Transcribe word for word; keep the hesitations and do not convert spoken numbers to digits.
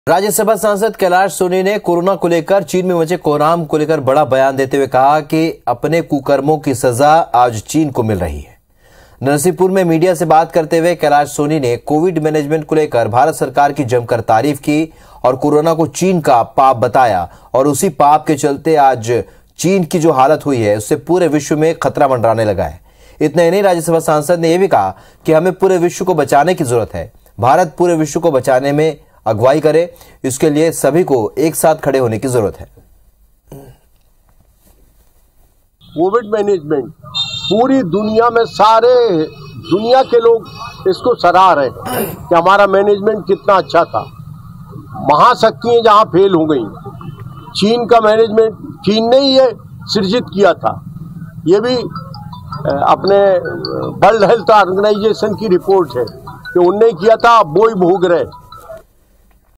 राज्यसभा सांसद कैलाश सोनी ने कोरोना को लेकर चीन में मचे कोहराम को लेकर बड़ा बयान देते हुए कहा कि अपने कुकर्मों की सजा आज चीन को मिल रही है। नरसिंहपुर में मीडिया से बात करते हुए कैलाश सोनी ने कोविड मैनेजमेंट को लेकर भारत सरकार की जमकर तारीफ की और कोरोना को चीन का पाप बताया और उसी पाप के चलते आज चीन की जो हालत हुई है उससे पूरे विश्व में खतरा मंडराने लगा है। इतना ही नहीं, राज्यसभा सांसद ने यह भी कहा कि हमें पूरे विश्व को बचाने की जरूरत है। भारत पूरे विश्व को बचाने में अगुवाई करे, इसके लिए सभी को एक साथ खड़े होने की जरूरत है। कोविड मैनेजमेंट पूरी दुनिया में सारे दुनिया के लोग इसको सराह रहे हैं कि हमारा मैनेजमेंट कितना अच्छा था। महाशक्तियां जहां फेल हो गई, चीन का मैनेजमेंट चीन ने ही ये सृजित किया था। ये भी अपने वर्ल्ड हेल्थ ऑर्गेनाइजेशन की रिपोर्ट है कि उनने किया था, अब वो ही भोग रहे।